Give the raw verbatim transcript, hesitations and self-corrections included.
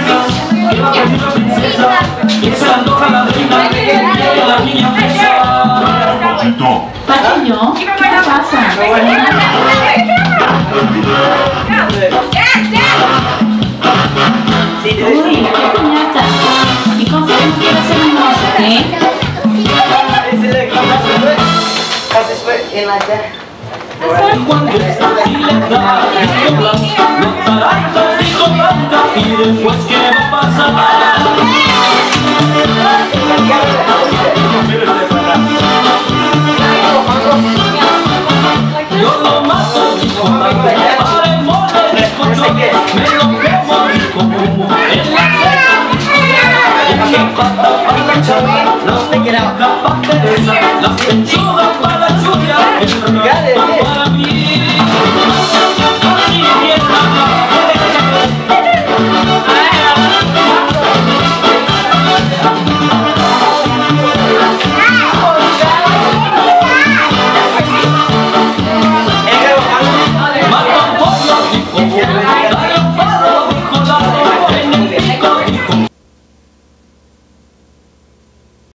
que va a pedir la princesa, que se la antoja la reina, que la niña fresa. Pacheño, ¿qué pasa? Uy, qué piñata. ¿Y con qué no quiero hacer un mozo, eh? Casi fue en la cara. Cuando está así le da esto blanco, notará tantito blanca y después ¿qué va a pasar? Yo lo mato con la copa para el mole de cochón, me lo como rico como en la cena. En la pata para la chava, la boca para Teresa, las pechugas para la lluvia, el